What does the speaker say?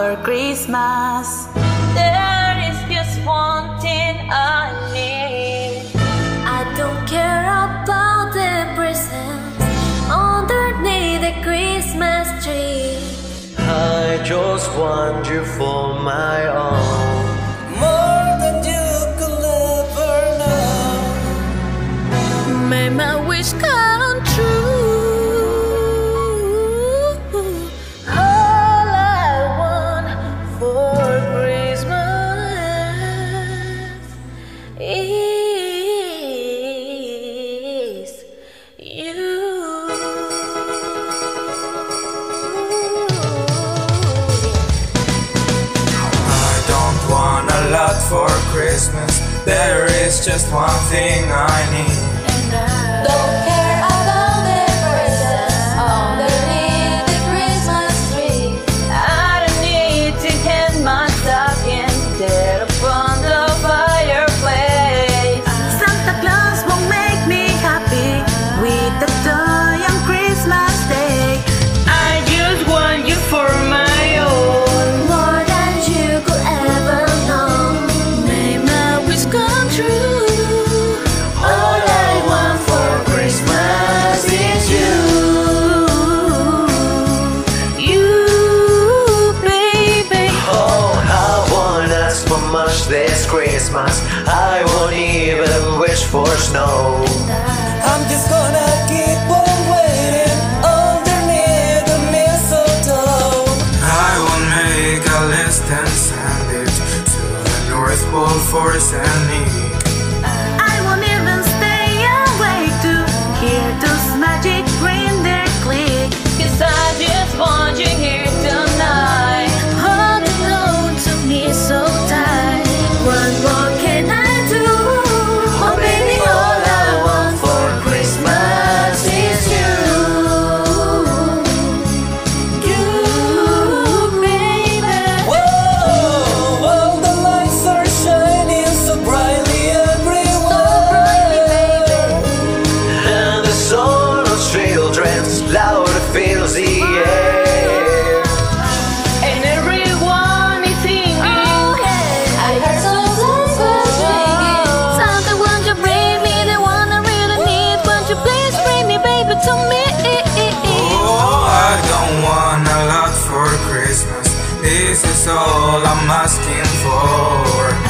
for Christmas. There is just one thing I need. I don't care about the presents underneath the Christmas tree. I just want you for my own, more than you could ever know. May my wish come true. All I want for Christmas is you. Lot for Christmas. There is just one thing I need. Don't care about the presents underneath the Christmas tree. I don't need to hang my stocking there upon the fireplace. Santa Claus won't make me happy with the toy on Christmas Day. I just want you for my own, More than you could ever know. May my wish come true. All I want for Christmas is you. you, baby. Oh, I won't ask for much this Christmas. I won't even wish for snow. I'm just gonna keep on waiting underneath the mistletoe. I will make a list and send it to the North Pole for Sandy. I won't even stay awake to hear those magic reindeer click. 'Cause I just want you here tonight. Holding on to me so tight. What more can I do? Oh baby, all I want for Christmas is you. You, baby. Whoa, all the lights are shining so brightly everywhere, and the song of children's louder fills the air. And everyone is singing. Oh yeah, I heard some bells were ringing. Santa, won't you bring me the one I really need? Won't you please bring me, baby, to me? Oh, I don't want a lot for Christmas. This is all I'm asking for.